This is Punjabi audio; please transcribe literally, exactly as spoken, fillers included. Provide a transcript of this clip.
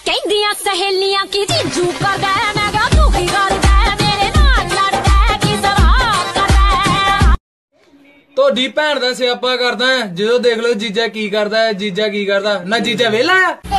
ਕਹਿੰਦੀਆਂ ਸਹੇਲੀਆਂ ਕੀ ਜੀਜੂ ਕਰਦਾ ਮੈਂ ਕਿਹਾ ਤੂੰ ਕੀ ਕਰਦਾ ਮੇਰੇ ਨਾਲ ਲੜਦਾ ਕੀ ਸਵਾਲ ਕਰਦਾ। ਤੁਹਾਡੀ ਭੈਣ ਦਾ ਸਿਆਪਾ ਕਰਦਾ ਜਦੋਂ ਦੇਖ ਲਓ ਜੀਜਾ ਕੀ ਕਰਦਾ ਜੀਜਾ ਕੀ ਕਰਦਾ ਨਾ ਜੀਜਾ ਵਿਹਲਾ ਆ।